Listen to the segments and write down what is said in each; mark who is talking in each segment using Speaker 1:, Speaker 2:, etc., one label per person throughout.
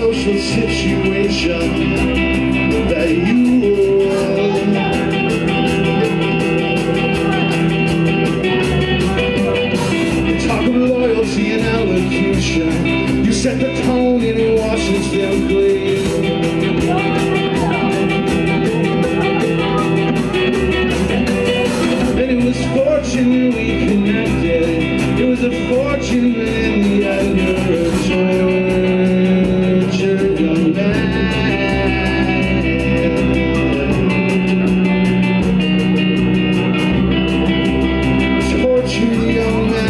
Speaker 1: social situation that you were in. You talk of loyalty and elocution. You set the tone and it washes them clean. And it was fortunate we connected. It was a fortune, but in the end you're a tortured young man. Tortured young man.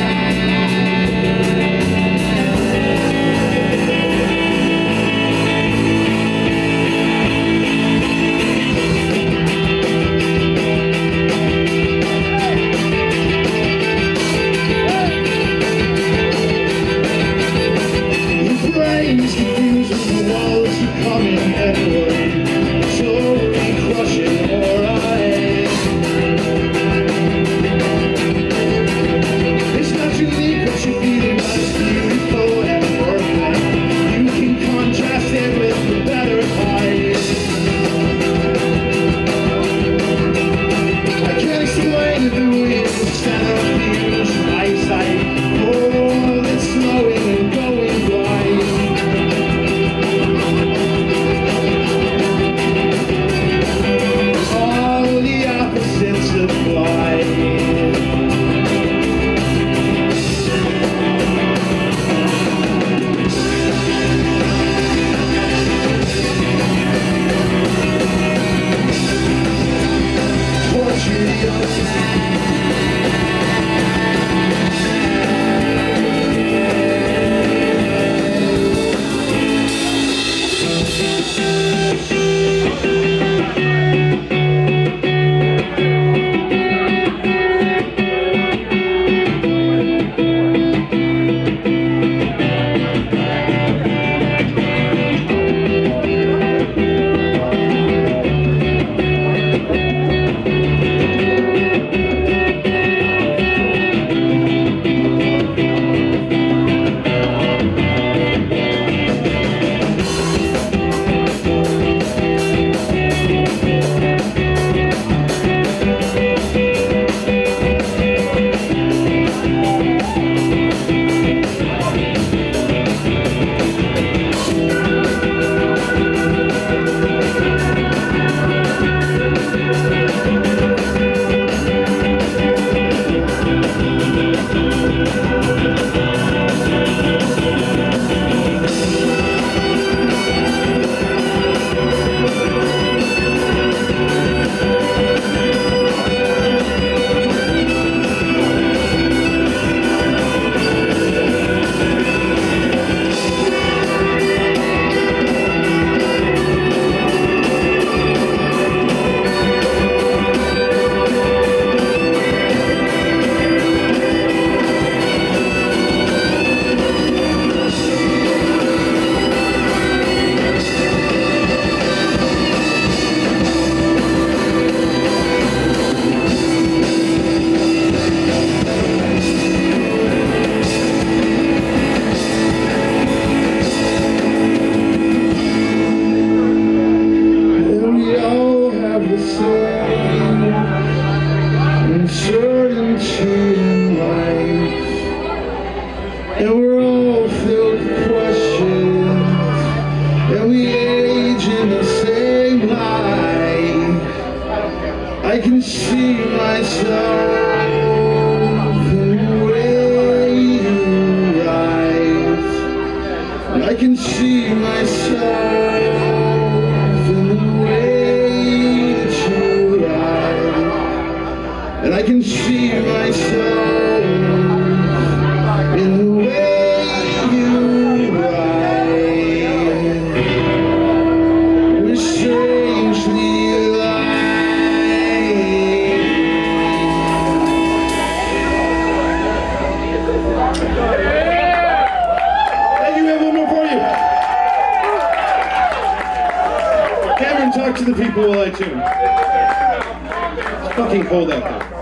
Speaker 1: And we're all filled with questions, and we age in the same light. I can see myself in the way you write, and I can see myself in the way that you write, and I can see myself in the way you ride. We're strangely alike. Thank you, we have one more for you. Cameron, talk to the people while I tune. It's fucking cold out there.